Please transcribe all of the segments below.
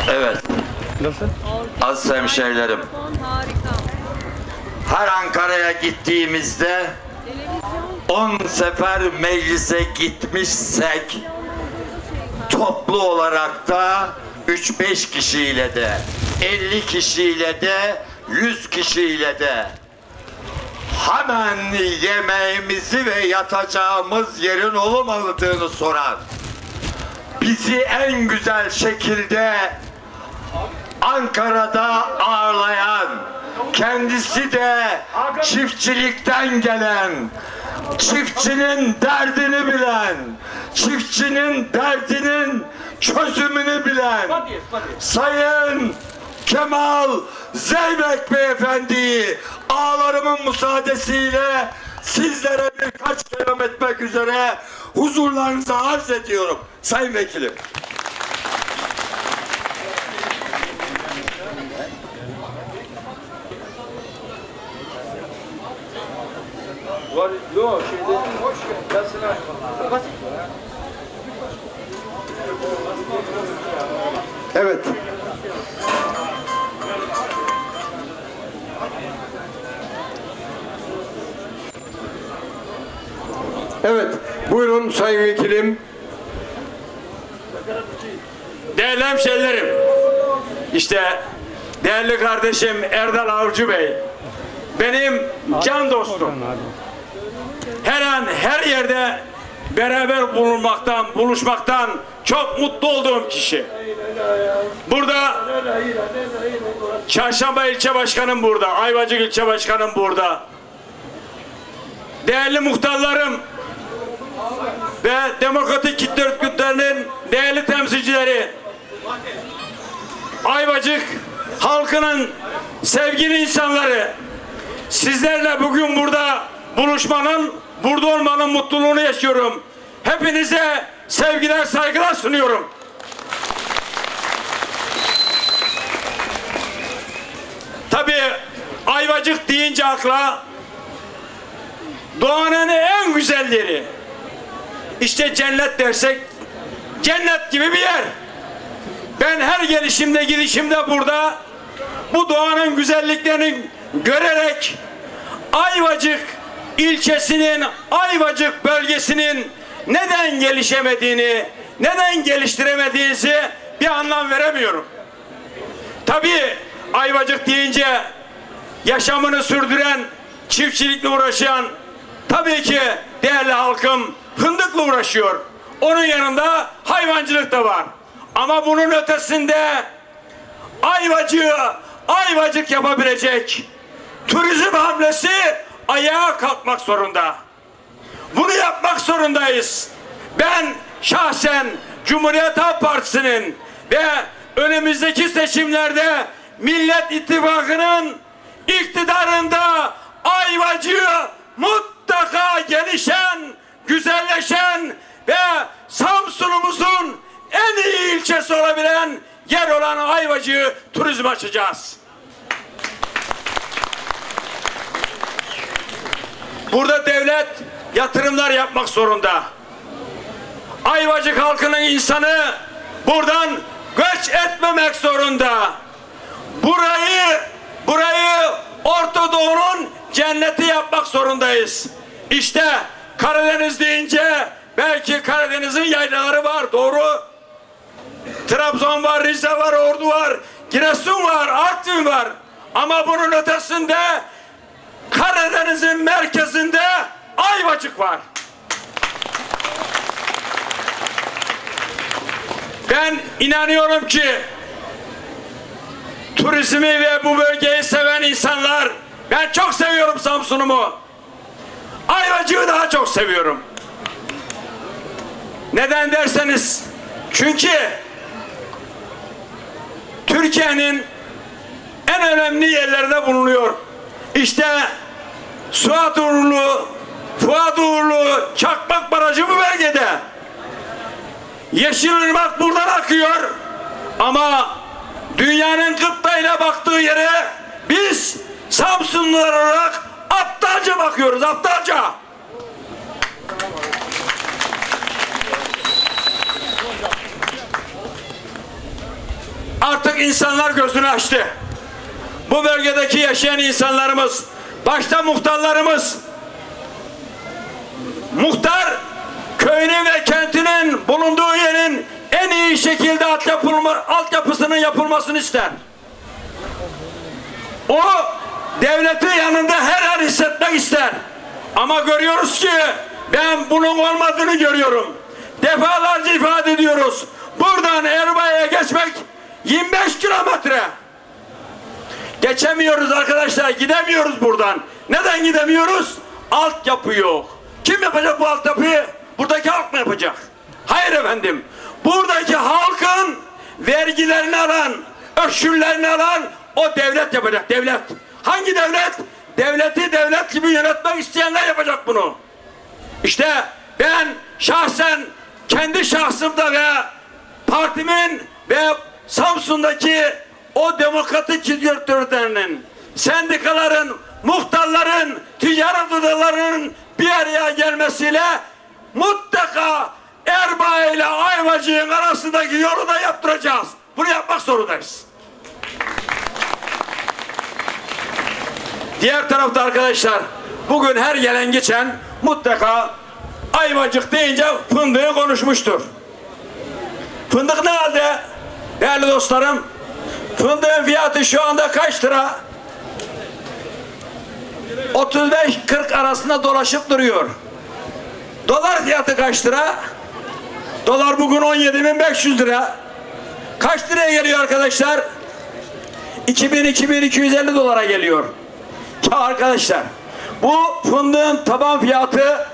Evet. Nasıl? Az hemşehrilerim. Her Ankara'ya gittiğimizde 10 sefer meclise gitmişsek toplu olarak da 3-5 kişiyle de 50 kişiyle de 100 kişiyle de hemen yemeğimizi ve yatacağımız yerin olmadığını soran, bizi en güzel şekilde Ankara'da ağırlayan, kendisi de çiftçilikten gelen, çiftçinin derdini bilen, çiftçinin derdinin çözümünü bilen Sayın Kemal Zeybek Beyefendi'yi ağalarımın müsaadesiyle sizlere birkaç kelam etmek üzere huzurlarınıza arz ediyorum Sayın Vekilim. Yok şeyde hoş geldin. Evet. Evet. Buyurun Sayın Vekilim. Değerli hemşehrilerim, işte değerli kardeşim Erdal Avcı Bey, benim can dostum. Her an her yerde beraber buluşmaktan çok mutlu olduğum kişi. Burada Çarşamba ilçe başkanım burada, Ayvacık ilçe başkanım burada. Değerli muhtarlarım ve demokratik kitle örgütlerinin değerli temsilcileri, Ayvacık halkının sevgili insanları, sizlerle bugün burada buluşmanın, burada olmanın mutluluğunu yaşıyorum. Hepinize sevgiler, saygılar sunuyorum. Tabii Ayvacık deyince akla doğanın en güzelleri, işte cennet dersek cennet gibi bir yer. Ben her gelişimde gidişimde burada bu doğanın güzelliklerini görerek Ayvacık ilçesinin, Ayvacık bölgesinin neden gelişemediğini, neden geliştiremediğinizi bir anlam veremiyorum. Tabii Ayvacık deyince yaşamını sürdüren, çiftçilikle uğraşan, tabii ki değerli halkım fındıkla uğraşıyor. Onun yanında hayvancılık da var. Ama bunun ötesinde Ayvacık yapabilecek turizm hamlesi ayağa kalkmak zorunda. Bunu yapmak zorundayız. Ben şahsen Cumhuriyet Halk Partisi'nin ve önümüzdeki seçimlerde Millet İttifakı'nın iktidarında Ayvacık'ı mutlaka gelişen, güzelleşen ve Samsun'umuzun en iyi ilçesi olabilen yer olan Ayvacık'ı turizm açacağız. Burada devlet yatırımlar yapmak zorunda. Ayvacık halkının insanı buradan göç etmemek zorunda. Burayı Orta Doğu'nun cenneti yapmak zorundayız. İşte Karadeniz deyince belki Karadeniz'in yaylaları var, doğru. Trabzon var, Rize var, Ordu var, Giresun var, Artvin var. Ama bunun ötesinde Karadeniz'in merkezinde Ayvacık var. Ben inanıyorum ki turizmi ve bu bölgeyi seven insanlar, ben çok seviyorum Samsun'umu. Ayvacık'ı daha çok seviyorum. Neden derseniz, çünkü Türkiye'nin en önemli yerlerinde bulunuyor. İşte Fuat Uğurlu Çakmak Barajı bu bölgede. Yeşilırmak buradan akıyor. Ama dünyanın gıptayla baktığı yere biz Samsunlular olarak aptalca bakıyoruz, aptalca. Artık insanlar gözünü açtı. Bu bölgedeki yaşayan insanlarımız, başta muhtarlarımız, muhtar köyünün ve kentinin bulunduğu yerin en iyi şekilde altyapısının yapılmasını ister. O devletin yanında her an hissetmek ister. Ama görüyoruz ki ben bunun olmadığını görüyorum. Defalarca ifade ediyoruz. Buradan Erbaya'ya geçmek 25 kilometre. Geçemiyoruz arkadaşlar, gidemiyoruz buradan. Neden gidemiyoruz? Altyapı yok. Kim yapacak bu altyapıyı? Buradaki halk mı yapacak? Hayır efendim. Buradaki halkın vergilerini alan, öşürlerini alan o devlet yapacak, devlet. Hangi devlet? Devleti devlet gibi yönetmek isteyenler yapacak bunu. İşte ben şahsen kendi şahsımda ve partimin ve Samsun'daki o demokratik hizmetlerinin, sendikaların, muhtarların, ticaret odalarının bir araya gelmesiyle mutlaka Erbaa ile Ayvacık'ın arasındaki yolu da yaptıracağız. Bunu yapmak zorundayız. Diğer tarafta arkadaşlar, bugün her gelen geçen mutlaka Ayvacık deyince fındığı konuşmuştur. Fındık ne halde? Değerli dostlarım, fındığın fiyatı şu anda kaç lira? 35-40 arasında dolaşıp duruyor. Dolar fiyatı kaç lira? Dolar bugün 17.500 lira. Kaç liraya geliyor arkadaşlar? 2000-2250 dolara geliyor. Ya arkadaşlar, bu fındığın taban fiyatı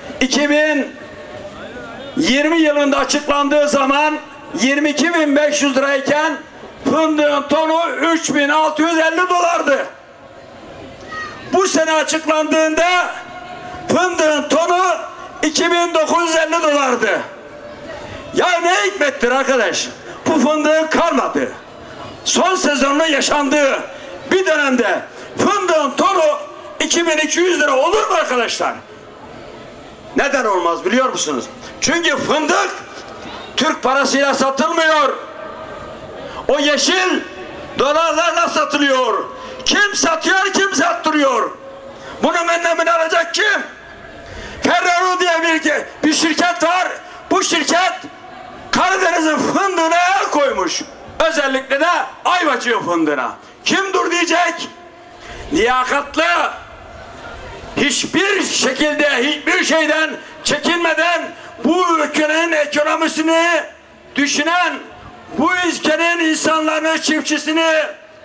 2020 yılında açıklandığı zaman 22.500 lirayken fındığın tonu 3.650 dolardı. Bu sene açıklandığında fındığın tonu 2.950 dolardı. Ya ne hikmettir arkadaş? Bu fındığın kalmadı. Son sezonda yaşandığı bir dönemde fındığın tonu 2200 lira olur mu arkadaşlar? Neden olmaz biliyor musunuz? Çünkü fındık Türk parasıyla satılmıyor. O yeşil dolarlarla satılıyor. Kim satıyor, kim sattırıyor? Bunun önlemini alacak kim? Ferrero diye bir şirket var. Bu şirket Karadeniz'in fındığına el koymuş. Özellikle de Ayvacık fındığına. Kim dur diyecek? Liyakatlı, hiçbir şekilde, hiçbir şeyden çekinmeden bu ülkenin ekonomisini düşünen, bu ülkenin insanlarını, çiftçisini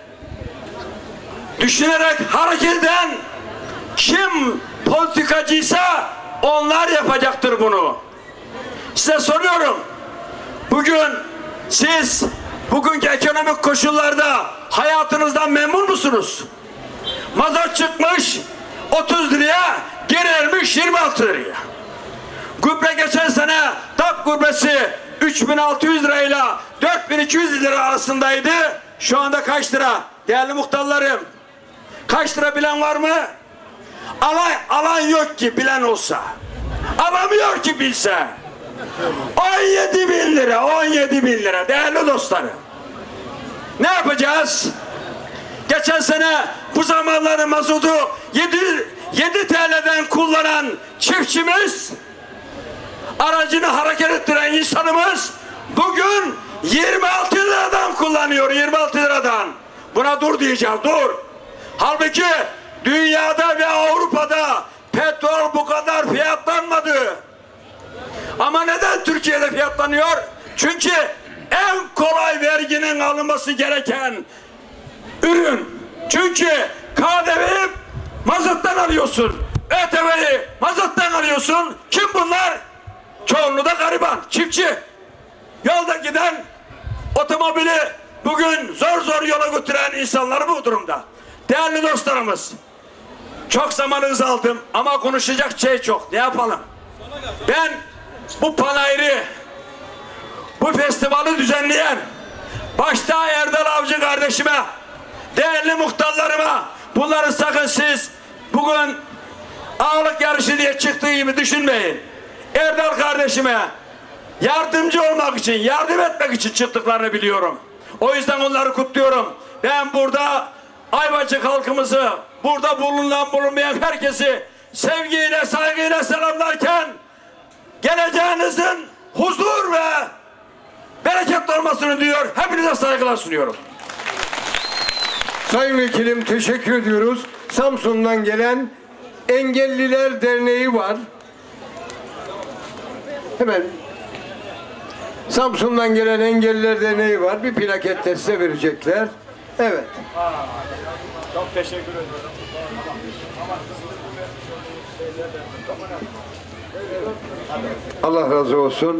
düşünerek hareket eden kim politikacıysa onlar yapacaktır bunu. Size soruyorum. Bugün siz bugünkü ekonomik koşullarda hayatınızdan memnun musunuz? Mazot çıkmış 30 liraya, geri ermiş 26 liraya. Gübre geçen sene DAP gübresi 3.600 lirayla 4.200 lira arasındaydı. Şu anda kaç lira? Değerli muhtarlarım, kaç lira bilen var mı? Alan yok ki bilen olsa. Alamıyor ki bilse. 17.000 lira, 17.000 lira değerli dostlarım. Ne yapacağız? Geçen sene bu zamanların mazotu 7 TL'den kullanan çiftçimiz, aracını hareket ettiren insanımız bugün 26 liradan kullanıyor, 26 liradan. Buna dur diyeceğiz, dur. Halbuki dünyada ve Avrupa'da petrol bu kadar fiyatlanmadı. Ama neden Türkiye'de fiyatlanıyor? Çünkü en kolay verginin alınması gereken ürün. Çünkü KDV'yi mazottan alıyorsun. ÖTV'yi mazottan alıyorsun. Kim bunlar? Çoğunluğu da gariban, çiftçi. Yolda giden, otomobili bugün zor zor yola götüren insanlar bu durumda. Değerli dostlarımız, çok zamanınızı aldım ama konuşacak şey çok. Ne yapalım? Ben bu panayırı, bu festivali düzenleyen, başta Erdal Avcı kardeşime, değerli muhtarlarıma, bunları sakın siz bugün ağırlık yarışı diye çıktığı gibi düşünmeyin. Erdal kardeşime yardımcı olmak için, yardım etmek için çıktıklarını biliyorum. O yüzden onları kutluyorum. Ben burada Ayvacık halkımızı, burada bulunmayan herkesi sevgiyle, saygıyla selamlarken geleceğinizin huzur ve bereketli olmasını diliyor. Hepinize saygılar sunuyorum. Sayın Vekilim teşekkür ediyoruz. Samsun'dan gelen Engelliler Derneği var. Hemen Samsun'dan gelen Engelliler Derneği var. Bir plaket de size verecekler. Evet. Çok teşekkür ederim. Allah razı olsun.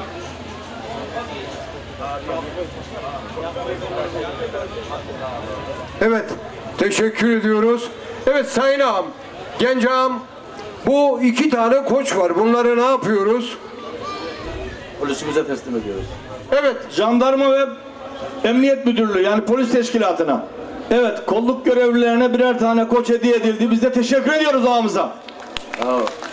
Evet, teşekkür ediyoruz. Evet Sayın Ağam, Genç Ağam, bu 2 tane koç var. Bunları ne yapıyoruz? Polisimize teslim ediyoruz. Evet, Jandarma ve Emniyet Müdürlüğü yani polis teşkilatına. Evet, kolluk görevlilerine birer tane koç hediye edildi. Biz de teşekkür ediyoruz ağamıza. Sağ ol.